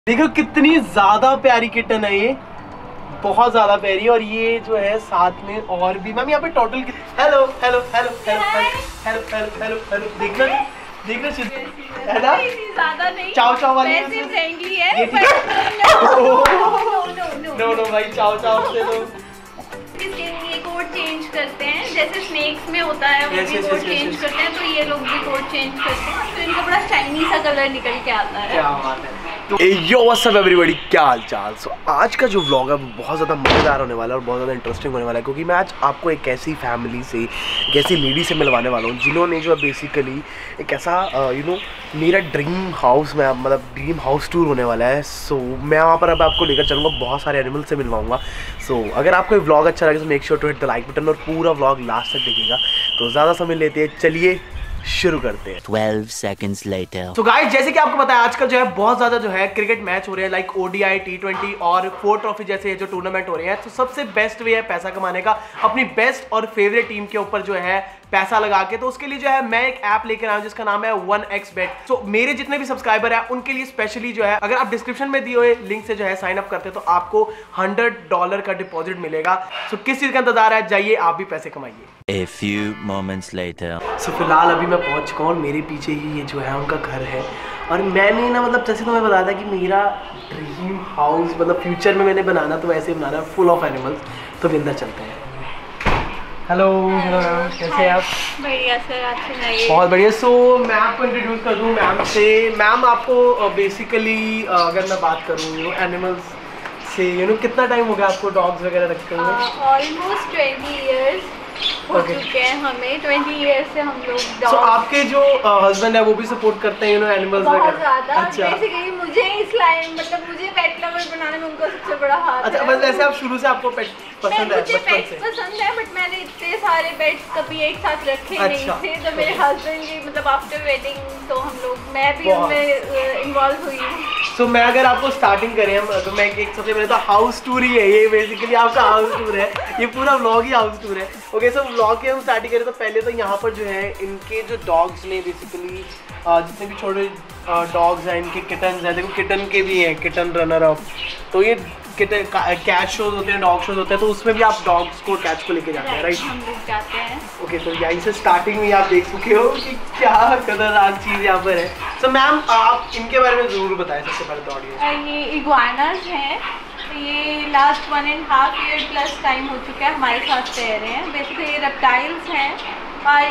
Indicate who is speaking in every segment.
Speaker 1: देखो कितनी ज्यादा प्यारी किटन है ये, बहुत ज्यादा प्यारी। और ये जो है साथ में और भी मैम यहाँ पे total hello hello hello hello hello hello hello hello देखना देखना है ना,
Speaker 2: ज्यादा नहीं
Speaker 1: चाव चाव वाली
Speaker 2: वैसे फ्रेंडली है।
Speaker 1: नो नो भाई चाव चाव से तो
Speaker 2: ये कोड चेंज करते हैं, जैसे स्नेक्स में होता है वो भी कोड चेंज करते हैं, तो ये लोग भी कोड चेंज करते हैं, तो इनका बड़ा शाइनी सा कलर निकल के आता है।
Speaker 1: क्या बात है। यो व्हाट्स अप एवरीबॉडी, क्या हाल चाल। सो आज का जो व्लॉग है वो बहुत ज़्यादा मज़ेदार होने वाला है और बहुत ज़्यादा इंटरेस्टिंग होने वाला है, क्योंकि मैं आज आपको एक ऐसी फैमिली से, एक ऐसी लेडी से मिलवाने वाला हूँ जिन्होंने जो है बेसिकली एक ऐसा मेरा ड्रीम हाउस में, मतलब ड्रीम हाउस टूर होने वाला है। सो मैं वहाँ पर अब आपको लेकर चलूँगा, बहुत सारे एनिमल से मिलवाऊँगा। सो अगर आपको ये व्लॉग अच्छा लगे तो make sure to hit the like button और पूरा व्लॉग लास्ट तक देखिएगा। तो ज़्यादा समय लेते हैं, चलिए शुरू करते हैं।
Speaker 3: 12 seconds later.
Speaker 1: तो गाइस जैसे कि आपको पता है आजकल जो है बहुत ज़्यादा जो है क्रिकेट मैच हो रहे हैं, लाइक ODI, T20 और 4 ट्रॉफी जैसे जो टूर्नामेंट हो रहे हैं। तो सबसे बेस्ट वे है पैसा कमाने का अपनी बेस्ट और फेवरेट टीम के ऊपर जो है पैसा लगा के। तो उसके लिए जो है मैं एक ऐप लेकर आया हूं जिसका नाम है 1xbet। तो मेरे जितने भी सब्सक्राइबर हैं उनके लिए स्पेशली जो है, अगर आप डिस्क्रिप्शन में दिए हुए लिंक से जो है साइन अप करते हैं तो आपको $100 का डिपॉजिट मिलेगा। सो किस चीज़ का इंतजार है, जाइए आप भी पैसे कमाइए।
Speaker 3: A few moments later.
Speaker 1: सो फिलहाल अभी मैं पहुंच चुका हूँ, मेरे पीछे ही ये जो है उनका घर है। और मैंने ना मतलब जैसे तो मैं बताया था कि मेरा ड्रीम हाउस मतलब फ्यूचर में मैंने बनाना तो वैसे बनाना फुल ऑफ एनिमल्स। तो अंदर चलते हैं। हेलो हेलो मैम, कैसे हैं आप?
Speaker 2: बढ़िया सर, आप सुनाइए।
Speaker 1: बहुत बढ़िया। सो मैं आपको इंट्रोड्यूस कर दूँ मैम से। मैम आपको बेसिकली अगर मैं बात करूँ एनिमल्स से कितना टाइम हो गया आपको डॉग्स वगैरह रखते हुए?
Speaker 2: ऑलमोस्ट 20 years हो चुके हैं हमें। 20 years से हम लोग
Speaker 1: So, आपके जो हस्बैंड है वो भी सपोर्ट करते हैं एनिमल्स वगैरह?
Speaker 2: बहुत ज़्यादा।
Speaker 1: अच्छा।
Speaker 2: बेसिकली मुझे इस लाइन मतलब मुझे पेट लवर बनाने में उनका सबसे बड़ा हाथ
Speaker 1: अच्छा,
Speaker 2: है।
Speaker 1: बस वैसे आप शुरू से आपको पेट पसंद है?
Speaker 2: मुझे पेट्स पसंद है, बट मैंने इतने सारे पेट्स कभी एक साथ रखे नहीं थे। तो मेरे हस्बैंड जी मतलब आफ्टर वेडिंग तो हम लोग, मैं भी उनमें इन्वॉल्व हुई हूँ।
Speaker 1: सो मैं अगर आपको स्टार्टिंग करें हम तो मैं एक सबसे पहले तो हाउस टूर ही है ये, बेसिकली आपका हाउस टूर है ये, पूरा व्लॉग ही हाउस टूर है। ओके, सो व्लॉग की हम स्टार्टिंग करें तो पहले तो यहाँ पर जो है इनके जो डॉग्स ने बेसिकली जितने भी छोटे डॉग्स हैं, इनके किटन्स हैं। देखो किटन के भी हैं, किटन रनर अप। तो ये किटन कैट शोज होते हैं, डॉग शोज होते हैं, तो उसमें भी आप डॉग्स को कैट्स को लेके जाते हैं, राइट?
Speaker 2: हम लोग जाते हैं।
Speaker 1: ओके, तो यहीं से स्टार्टिंग में आप देख चुके हो कि क्या खतरनाक चीज़ यहाँ पर है। तो मैम आप इनके बारे में ज़रूर बताएं सबसे पहले तो ऑडियंस।
Speaker 2: ये इग्वानास हैं। ये लास्ट 1.5 year प्लस टाइम हो चुका है हमारे साथ रह रहे हैं। बेसिकली ये रेप्टाइल्स हैं और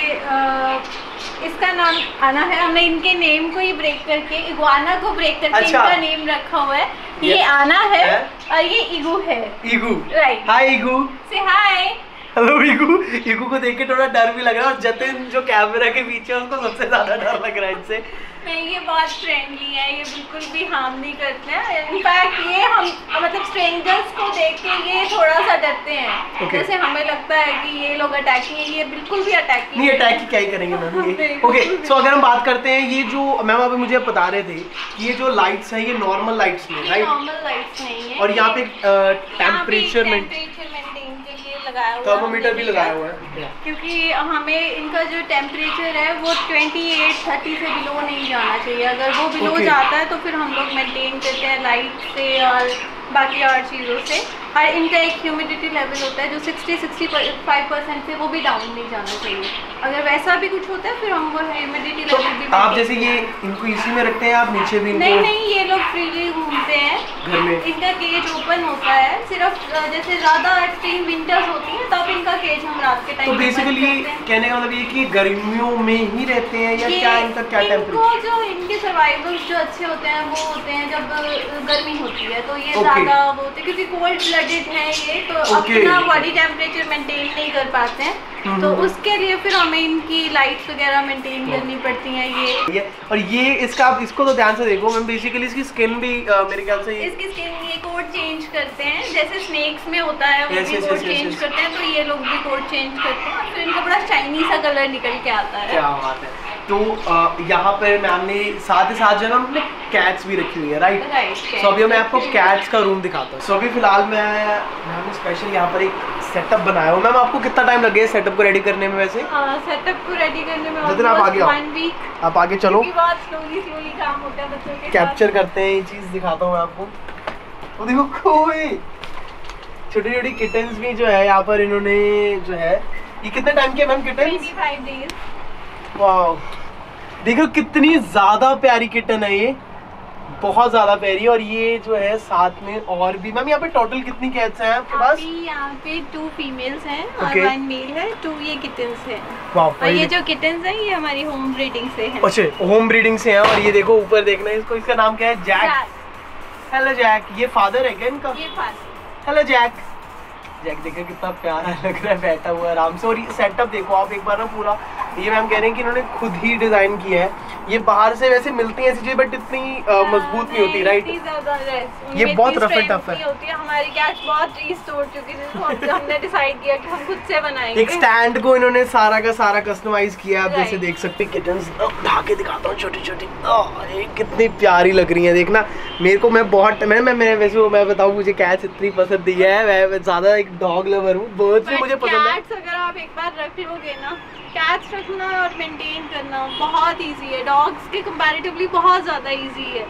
Speaker 2: ये इसका नाम आना है, हमने इनके नेम को ही ब्रेक करके, इग्वाना को ब्रेक करके
Speaker 1: अच्छा।
Speaker 2: इनका नेम रखा हुआ है। ये आना है और ये ईगू है।
Speaker 1: ईगू,
Speaker 2: राइट।
Speaker 1: हाय ईगू।
Speaker 2: Say hi.
Speaker 1: हेलो ईगू। ईगू को देख के थोड़ा डर भी लग रहा है और जतिन जो कैमरा के पीछे है उसको सबसे ज्यादा डर लग रहा है इनसे।
Speaker 2: नहीं, ये बहुत फ्रेंडली है, ये बिल्कुल भी हार्म नहीं करते हैं। इनफैक्ट ये हम मतलब स्ट्रेंजर्स को देख के ये थोड़ा सा डरते हैं।
Speaker 1: Okay.
Speaker 2: जैसे हमें लगता है कि ये लोग अटैकिंग है, ये बिल्कुल भी अटैकिंग
Speaker 1: नहीं, अटैक क्या ही करेंगे मैम ये। ओके, सो अगर हम बात करते हैं ये जो मैम अभी मुझे बता रहे थे कि ये जो लाइट्स है ये नॉर्मल लाइट्स में, राइट?
Speaker 2: नॉर्मल लाइट्स नहीं है।
Speaker 1: और यहाँ पे टेम्परेचर
Speaker 2: मेंटेन के लिए लगाया हुआ है,
Speaker 1: थर्मोमीटर भी लगाया हुआ है,
Speaker 2: क्योंकि हमें इनका जो टेम्परेचर है वो 28-30 से बिलो नहीं जाना चाहिए। अगर वो बिलो जाता है तो फिर हम लोग मेंटेन करते हैं लाइट से और बाकी और चीज़ों से। और इनका एक ह्यूमिडिटी लेवल होता है जो 60-65% से, वो भी डाउन नहीं जाना चाहिए। अगर वैसा भी कुछ होता है फिर हम वो ह्यूमिडिटी
Speaker 1: तो
Speaker 2: लेवल भी
Speaker 1: आप जैसे ये इनको इसी में रखते हैं, आप नीचे भी इनको?
Speaker 2: नहीं, ये लोग फ्रीली घूमते हैं
Speaker 1: घर में।
Speaker 2: इनका केज ओपन होता है, सिर्फ जैसे ज़्यादा एक्सट्रीम विंटर्स होती है तब इनका केज हम रात के टाइम
Speaker 1: तो बेसिकली कहने का मतलब ये कि गर्मियों में ही रहते हैं या क्या इनका क्या टेम्परेचर?
Speaker 2: जो इनके सर्वाइवल्स जो अच्छे होते हैं वो होते हैं जब गर्मी होती है, तो ये ज़्यादा वो होते हैं क्योंकि कोल्ड ब्लडेड है ये, तो अपना बॉडी टेम्परेचर मेंटेन नहीं कर पाते हैं। तो उसके लिए फिर हमें इनकी लाइट्स वगैरह मेंटेन करनी पड़ती हैं ये।
Speaker 1: और ये इसका आप इसको तो ध्यान से देखो मैम, बेसिकली इसकी स्किन भी मेरे ख्याल से
Speaker 2: इसकी स्किन ये कोड चेंज करते हैं, जैसे स्नेक्स में होता है वो भी कोड चेंज करते हैं, तो ये लोग भी कोड चेंज करते हैं, फिर इनका बड़ा शाइनी सा कलर निकल के आता है।
Speaker 1: क्या बात है। तो यहाँ पर मैम ने साथ ही साथ जो है हमने कैट्स भी रखी हुई है, राइट? सो अभी मैं आपको कैट्स का रूम दिखाता हूँ। सो अभी फिलहाल मैंने स्पेशल यहाँ पर एक सेटअप बनाया हो। मैम आपको कितना टाइम लगे सेटअप को रेडी करने में वैसे?
Speaker 2: सेटअप को रेडी करने में
Speaker 1: जतिन आप आगे आओ,
Speaker 2: 1 वीक।
Speaker 1: आप आगे चलो,
Speaker 2: बहुत स्लोली काम होता है बच्चों के
Speaker 1: कैप्चर करते हैं ये चीज़, दिखाता हूँ मैं आपको। वो देखो कोई छोटी छोटी किटन्स भी जो है यहाँ पर इन्होंने जो है, ये कितने टाइम के मैम किटन्स?
Speaker 2: 25 डेज।
Speaker 1: वाह देखो कितनी ज़्यादा प्यारी किटन है ये, बहुत ज़्यादा प्यारी। और ये जो है साथ में और भी मैम यहाँ पे टोटल कितनी कैट्स हैं आपके पास?
Speaker 2: यहाँ पे 2 फीमेल्स हैं और
Speaker 1: Okay.
Speaker 2: 1 मेल है, 2 ये किटन्स हैं।
Speaker 1: वाह
Speaker 2: और ये जो किटन्स हैं ये हमारी होम ब्रीडिंग से हैं।
Speaker 1: अच्छा होम ब्रीडिंग से हैं। और ये देखो ऊपर देखना है इसको, इसका नाम क्या है? जैक। हेलो जैक, ये फादर है क्या इनका?
Speaker 2: ये फादर।
Speaker 1: Hello Jack. जैक देखो कितना प्यारा लग रहा है बैठा हुआ आराम से। और ये सेटअप देखो आप एक बार ना पूरा, ये मैम कह रहे हैं कि इन्होंने खुद ही डिजाइन किया है। ये बाहर से वैसे मिलती है ऐसी चीजें बट इतनी मजबूत नहीं होती, राइट? ये बहुत रफ एंड टफ है।
Speaker 2: हमारी कैट्स बहुत रीस तोड़ चुकी थी, तो हमने डिसाइड किया कि हम खुद से बनाएंगे।
Speaker 1: एक स्टैंड को इन्होंने सारा का सारा कस्टमाइज किया। आप
Speaker 2: Right.
Speaker 1: जैसे देख सकते हैं किटन्स, उठा के दिखाता हूँ छोटी छोटी, ये कितनी प्यारी लग रही है देखना। मेरे को मैं बहुत मैं वैसे मैं बताऊँ मुझे कैट्स इतनी पसंद नहीं है, मैं ज़्यादा एक डॉग लवर हूँ, बर्ड्स भी मुझे पसंद है।
Speaker 2: कैट्स अगर आप एक बार रख लोगे ना, कैट्स रखना और मेंटेन करना बहुत इजी है, डॉग्स के कंपैरेटिवली बहुत ज़्यादा इजी है।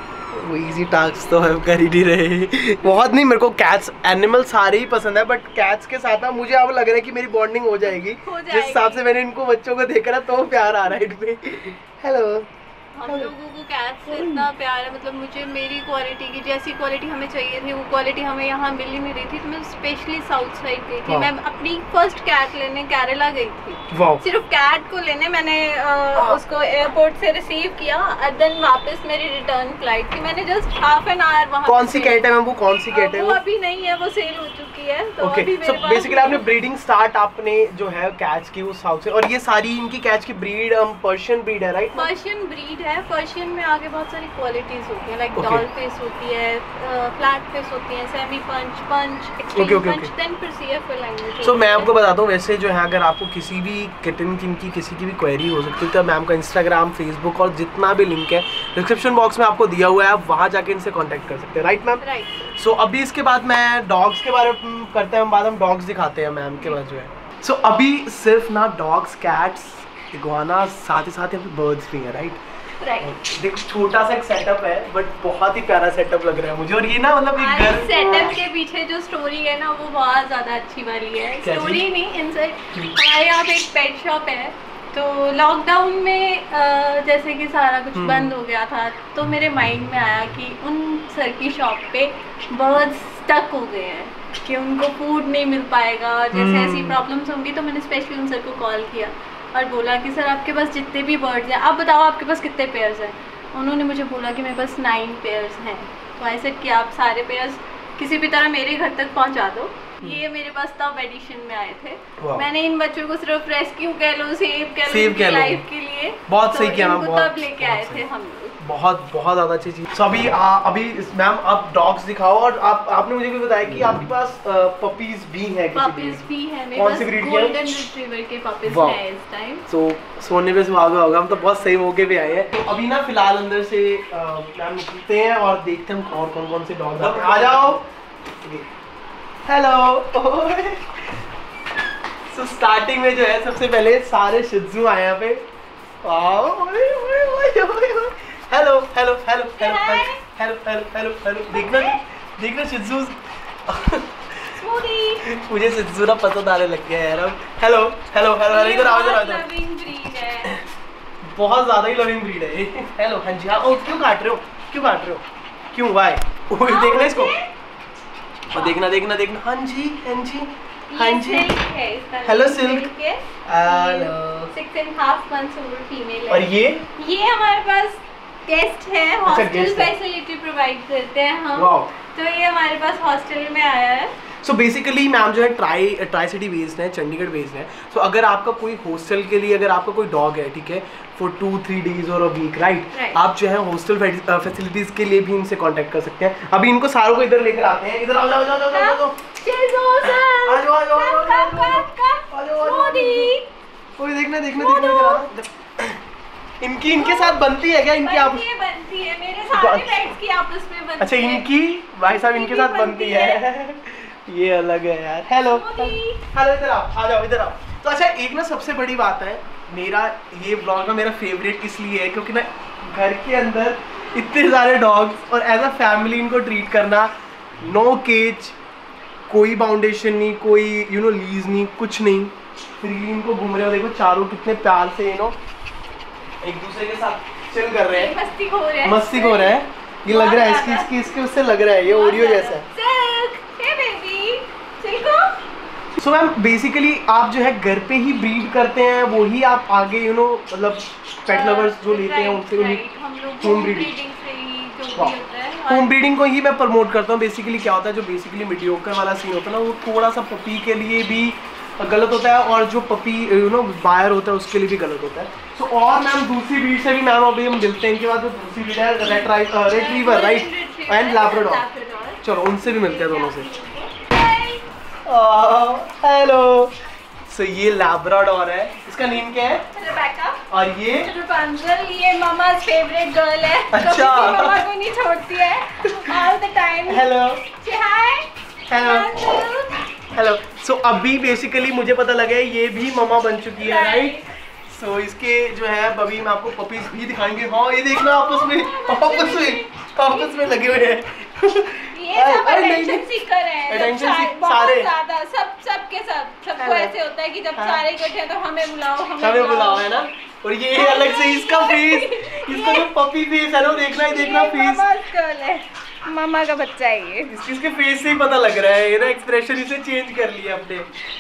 Speaker 1: वो इजी टास्क तो हम कर ही नहीं रहे बहुत नहीं। मेरे को कैट्स एनिमल सारे ही पसंद है बट कैट्स के साथ ना मुझे अब लग रहा है कि मेरी बॉन्डिंग हो जाएगी। जिस हिसाब से मैंने इनको बच्चों को देखा ना तो प्यार आ रहा है इनमें। हेलो,
Speaker 2: हम लोगों को कैट्स से इतना प्यार है, मतलब मुझे मेरी क्वालिटी की जैसी क्वालिटी हमें चाहिए थी वो क्वालिटी हमें यहाँ मिल ही नहीं रही थी, तो मैं स्पेशली साउथ साइड गई थी। मैं अपनी फर्स्ट कैट लेने केरला गई थी, सिर्फ कैट को लेने। मैंने उसको एयरपोर्ट से रिसीव किया और देन वापस मेरी रिटर्न फ्लाइट थी। मैंने जस्ट हाफ एन आवर वहाँ।
Speaker 1: कौन सी कैट है मैम वो? कौन सी कैट है
Speaker 2: वो? अभी नहीं है, वो सेल हो चुकी है। तो
Speaker 1: ओके,
Speaker 2: अभी
Speaker 1: सो बेसिकली आपने ब्रीडिंग स्टार्ट आपने जो है कैट्स की वो साउथ से। और ये सारी इनकी कैट्स की ब्रीड पर्शियन ब्रीड है, राइट?
Speaker 2: पर्शियन ब्रीड है। पर्शियन में आगे बहुत सारी क्वालिटीज होती है, लाइक डॉल फेस होती है, फ्लैट फेस होती है, semi punch, extreme punch, then फिर सीएफएल लैंग्वेज।
Speaker 1: सो मैं आपको बताता हूँ वैसे जो है, अगर आपको किसी भी किटन की किसी की भी क्वेरी हो सकती है तो मैम का इंस्टाग्राम, फेसबुक और जितना भी लिंक है डिस्क्रिप्शन बॉक्स में आपको दिया हुआ है, आप वहाँ जाके इनसे कॉन्टैक्ट कर सकते हैं, राइट मैम?
Speaker 2: राइट।
Speaker 1: सो अभी इसके बाद मैं डॉग्स के बारे में करते हैं, बाद हम डॉग्स दिखाते हैं मैम के बाद जो है। सो अभी सिर्फ ना डॉग्स, कैट्स, इग्वाना, साथ ही साथ यहाँ पे बर्ड्स भी हैं, राइट? देखो छोटा सा एक सेटअप है बट बहुत ही प्यारा सेटअप लग रहा है मुझे। और ये ना मतलब एक घर,
Speaker 2: सेटअप के पीछे जो स्टोरी है ना वो बहुत ज्यादा अच्छी वाली है। स्टोरी नहीं, इनसाइड हमारे यहाँ पे एक पेट शॉप है। तो लॉकडाउन में जैसे कि सारा कुछ बंद हो गया था तो मेरे माइंड में आया कि उन सर की शॉप पे बर्ड्स स्टक हो गए हैं कि उनको फूड नहीं मिल पाएगा, जैसे ऐसी प्रॉब्लम्स होंगी। तो मैंने स्पेशली उन सर को कॉल किया और बोला कि सर आपके पास जितने भी बर्ड्स हैं आप बताओ आपके पास कितने पेयर्स हैं। उन्होंने मुझे बोला कि मेरे पास 9 पेयर्स हैं। तो ऐसे कि आप सारे पेयर्स किसी भी तरह मेरे घर तक पहुंचा दो। ये मेरे पास तब एडिशन में आए थे। मैंने इन बच्चों को सिर्फ रेस्क्यू कह लो, सेव कह लो लाइफ के लिए।
Speaker 1: बहुत सही किया मैम,
Speaker 2: तब लेके आए थे हम लोग।
Speaker 1: बहुत ज़्यादा अच्छी चीज़। सो अभी मैम आप डॉग्स दिखाओ। और आपने मुझे भी बताया कि आपके पास पपीज भी हैं।
Speaker 2: पपीज भी हैं मेरे
Speaker 1: कौन
Speaker 2: पास,
Speaker 1: सी ब्रीड की?
Speaker 2: गोल्डन रिट्रीवर के पपीज हैं इस टाइम।
Speaker 1: सो सोने पे सुहागा होगा, हम तो बहुत सही मौके पे आए हैं। तो अभी ना फिलहाल अंदर से मैम निकलते हैं और देखते हैं और कौन से डॉग आते हैं। आ जाओ। हेलो। सो स्टार्टिंग में जो है सबसे पहले सारे शिज़ू आए यहाँ पे। Hello hello hello hello hello hello hello hello. देखना शिज़ू। मुझे शिज़ू ना पसंद आने लग गया यार अब। हेलो हेलो हेलो, इधर आओ इधर आओ। बहुत ज़्यादा ही लविंग ब्रीड है। हेलो, हाँ जी हाँ। ओ क्यों काट रहे हो क्यों वाई? देखना इसको, देखना। हाँ जी। Hello Silk. Hello.
Speaker 2: 6.5 months old female है।
Speaker 1: और ये
Speaker 2: हमारे पास गेस्ट है, हॉस्टल
Speaker 1: guest है।
Speaker 2: फैसिलिटी प्रोवाइड करते हैं हम।
Speaker 1: वाओ।
Speaker 2: तो ये हमारे पास हॉस्टल में आया है।
Speaker 1: सो बेसिकली मैम जो है ट्राई सिटी बेस्ड है, चंडीगढ़ बेस्ड है। सो अगर आपका कोई हॉस्टल के लिए, अगर आपका कोई डॉग है, ठीक है, फॉर 2-3 days और अ वीक, राइट, आप जो है हॉस्टल फैसिलिटीज के लिए भी इनसे कांटेक्ट कर सकते हैं। अभी इनको सारों को इधर लेकर आते हैं। इधर आओ। कोई देखना इनके साथ बनती है क्या? इनकी आप
Speaker 2: बनती है, मेरे सारे पेट्स की आपस में बनती है।
Speaker 1: अच्छा, इनकी भाई साहब इनके साथ बनती है। ये अलग है यार। हेलो हेलो, इधर आओ, आ जाओ, इधर आओ। तो अच्छा, एक ना सबसे बड़ी बात है, मेरा ये ब्लॉग ना मेरा फेवरेट इसलिए है क्योंकि ना घर के अंदर इतने सारे डॉग्स और एज अ फैमिली इनको ट्रीट करना, नो केज, कोई बाउंडेशन नहीं, कोई लीज नहीं, कुछ नहीं, फ्रीली इनको घूम रहे हो। देखो चारों कितने प्यार से एक दूसरे के साथ चिल कर रहे हैं, मस्ती हो रहे हैं। ये लग रहा है इसके उससे लग रहा है ये ओरियो जैसा है। सो मैम बेसिकली आप जो है घर पे ही ब्रीड करते हैं, वो ही आप आगे मतलब पेट लवर्स जो लेते हैं उनसे होम ब्रीडिंग होम ब्रीडिंग को ही मैं प्रमोट करता हूँ। बेसिकली क्या होता है, जो बेसिकली मीडियोकर वाला सीन होता है ना, वो थोड़ा सा पपी के लिए भी गलत होता है और जो पपी बायर होता है उसके लिए भी गलत होता है। तो और मैम दूसरी ब्रीड से भी मैम अभी हम मिलते हैं, इनके बाद जो दूसरी ब्रीड है रेट्रीवर राइट एंड लैब्राडोर, चलो उनसे भी मिलते हैं दोनों से। हेलो। सो ये लैब्राडोर है, इसका नेम क्या है?
Speaker 2: रेबेका।
Speaker 1: और ये
Speaker 2: रपुंज़ल, ये ममा's फेवरेट गर्ल है।
Speaker 1: अच्छा।
Speaker 2: कभी भी मम्मा को नहीं छोड़ती है all the time।
Speaker 1: Hello.
Speaker 2: Say hi।
Speaker 1: Hello. Hello. So अभी बेसिकली मुझे पता लगा है ये भी ममा बन चुकी है राइट। सो इसके जो है अभी मैं आपको पपीज भी दिखाएंगे। हाँ ये देखना आपस में लगे हुए हैं।
Speaker 2: ये सब अटेंशन सीकर है,
Speaker 1: सारे
Speaker 2: ज्यादा सबको ऐसे होता है कि जब सारे इकट्ठे हैं तो हमें
Speaker 1: बुलाओ है ना। और ये अलग से इसका फेस, इसका जो पपी फेस है ना, देखना फेस,
Speaker 2: मामा का बच्चा है ये।
Speaker 1: इसके फेस से ही पता लग रहा है, ये ना एक्सप्रेशन इसे चेंज कर लिया अपने।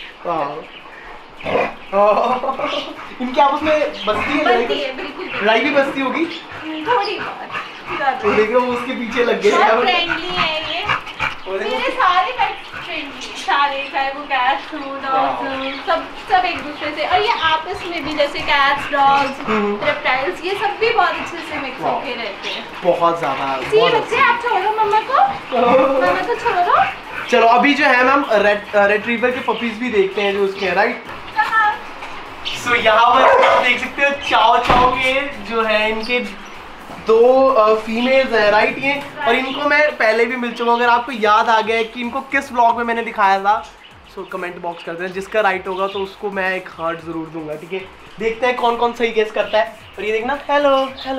Speaker 1: इनके आपस में बस्ती है
Speaker 2: बिल्कुल,
Speaker 1: लड़ाई भी बस्ती होगी
Speaker 2: थोड़ी बहुत।
Speaker 1: तो देखो वो उसके पीछे लग गए।
Speaker 2: फ्रेंडली है ये, मेरे सारे पेट्स फ्रेंडली, सारे, चाहे वो कैट्स हो, डॉग्स हो, सब एक दूसरे से, और ये आपस में भी जैसे कैट्स, डॉग्स, रेप्टाइल्स, ये सब भी बहुत अच्छे से मिक्स होके रहते हैं।
Speaker 1: बहुत ज्यादा।
Speaker 2: बच्चे आप छोड़ो मम्मा को छोड़ो।
Speaker 1: चलो अभी जो है मैम रेट्रीवर के पपीज भी देखते हैं जो उसके हैं राइट। सो यहाँ पर आप देख सकते हो चाओ के जो है इनके दो फीमेल्स हैं राइट ये, और इनको मैं पहले भी मिल चुका हूँ। अगर आपको याद आ गया है कि इनको किस व्लॉग में मैंने दिखाया था, सो कमेंट बॉक्स करते हैं, जिसका राइट होगा तो उसको मैं एक हार्ट जरूर दूंगा। ठीक है, देखते हैं कौन कौन सही गेस करता है। और ये देखना, हेलो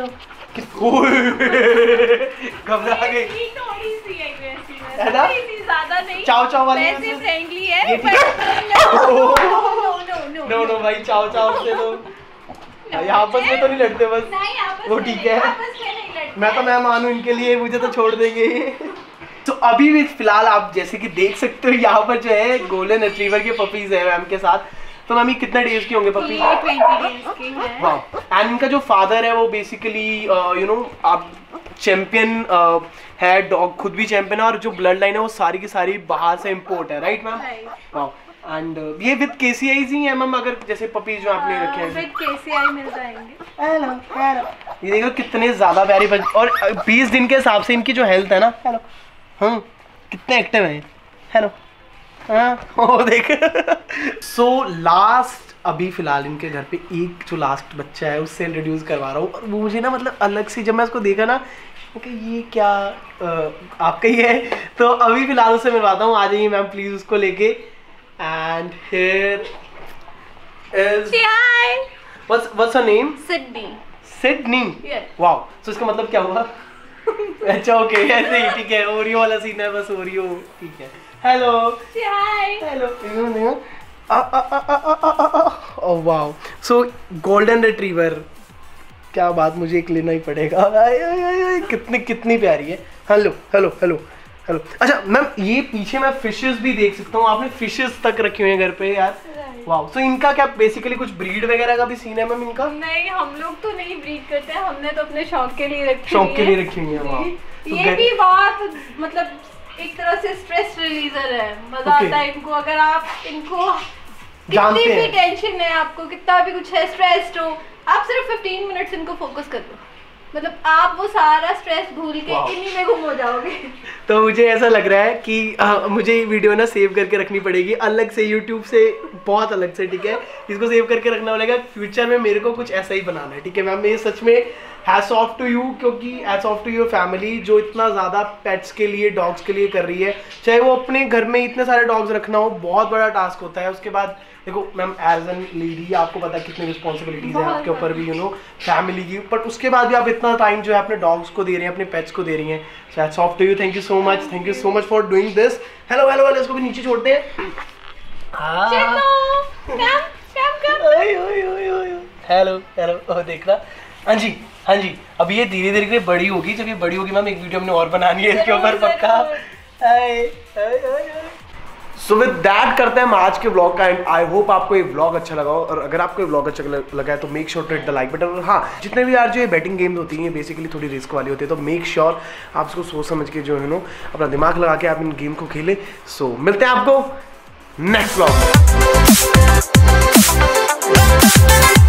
Speaker 1: घबरा गई है ना,
Speaker 2: ज्यादा नहीं,
Speaker 1: चाओ वाली
Speaker 2: वैसे फ्रेंडली है।
Speaker 1: नो भाई चाओ से तो आपस में तो नहीं लड़ते, बस वो ठीक है। मैं मानू इनके लिए, मुझे तो छोड़ देंगे। तो अभी भी फिलहाल आप जैसे कि देख सकते हो यहाँ पर जो है गोल्डन रिट्रीवर के पपीज है मैम के साथ। तो मैम ये कितने डेज के होंगे पपी?
Speaker 2: 20 डेज के हैं।
Speaker 1: वाह। एंड इनका जो फादर है वो बेसिकली आप चैंपियन है, डॉग खुद भी चैंपियन है, और जो ब्लड लाइन है वो सारी की सारी बाहर से इम्पोर्ट है राइट मैम? वाह। एंड ये विद केसीआईज ही है मैम, अगर जैसे पपीज जो आपने रखे हैं
Speaker 2: विद केसीआई मिल जाएंगे।
Speaker 1: हेलो। ये देखो कितने ज्यादा प्यारी और 20 दिन के हिसाब से इनकी जो हेल्थ है ना, हेलो, हाँ कितने एक्टिव हैं। हेलो, हाँ वो देख। सो लास्ट अभी फिलहाल इनके घर पे एक जो लास्ट बच्चा है उससे इंट्रोड्यूस करवा रहा हूँ। और वो मुझे ना मतलब अलग से, जब मैं उसको देखा ना कि ये क्या आपका ही है, तो अभी फिलहाल उससे मिलवाता हूँ। आ जाइए मैम प्लीज उसको लेके। And here is
Speaker 2: hi.
Speaker 1: What's her name? Sydney.
Speaker 2: Yes.
Speaker 1: Wow. So इसका मतलब क्या हुआ? अच्छा ओके, ऐसे ही ठीक है, ओरियो वाला सीन है, बस ओरियो ठीक है। Hello.
Speaker 2: Hi.
Speaker 1: Hello. Oh wow. So golden retriever, क्या बात, मुझे एक लेना ही पड़ेगा। कितनी प्यारी है। हेलो। अच्छा मैम ये पीछे मैं फिशेस भी देख सकता हूँ, आपने फिशेस तक रखी हुई हैं घर पे यार। वाह। तो इनका क्या बेसिकली कुछ ब्रीड वगैरह का भी सीन है मैम इनका?
Speaker 2: नहीं, हम लोग तो नहीं ब्रीड करते हैं, हमने तो अपने शौक के लिए रखी हुई है। वाह। ये भी बहुत मतलब एक तरह से स्ट्रेस रिलीजर है, मजा आता है इनको। अगर आप इनको कितनी भी टेंशन है, आपको कितना भी कुछ है, स्ट्रेस्ड हो, आप सिर्फ 15 मिनट्स इनको फोकस कर दो, मतलब आप वो सारा स्ट्रेस भूल के इन्हीं में गुम हो जाओगे।
Speaker 1: तो मुझे ऐसा लग रहा है कि मुझे ये वीडियो ना सेव करके रखनी पड़ेगी अलग से, YouTube से बहुत अलग से। ठीक है, इसको सेव करके रखना पड़ेगा, फ्यूचर में मेरे को कुछ ऐसा ही बनाना है। ठीक है मैम, ये सच में हैट्स ऑफ टू यू, क्योंकि hats off to your family जो इतना ज़्यादा पेट्स के लिए, डॉग्स के लिए कर रही है। चाहे वो अपने घर में इतने सारे डॉग्स रखना हो, बहुत बड़ा टास्क होता है। उसके बाद देखो मैम, एज एन लेडी आपको पता है कितनी रिस्पॉन्सिबिलिटीज़ है आपके ऊपर भी, फैमिली की, बट उसके बाद भी आप इतना टाइम जो है अपने डॉग्स को दे रही हैं, अपने पेट्स को दे रही हैं। So hats off to you, thank you so much for doing this. Hello hello hello, इसको भी नीचे छोड़ते हैं। हेलो हेलो, देख रहा। हाँ जी हाँ जी, अब ये धीरे धीरे बड़ी होगी। जब ये बड़ी होगी मैम, एक वीडियो हमने और बनानी है इसके ऊपर पक्का। सो विद दैट करते हैं हम आज के व्लॉग का एंड। आई होप आपको ये व्लॉग अच्छा लगा हो, और अगर आपको ये व्लॉग अच्छा लगा है तो make sure to hit the like button. और हाँ, जितने भी यार जो ये बैटिंग गेम्स होती हैं बेसिकली थोड़ी रिस्क वाली होती है, तो मेक श्योर आप इसको सोच समझ के जो है अपना दिमाग लगा के आप इन गेम को खेलें। सो मिलते हैं आपको नेक्स्ट व्लॉग में।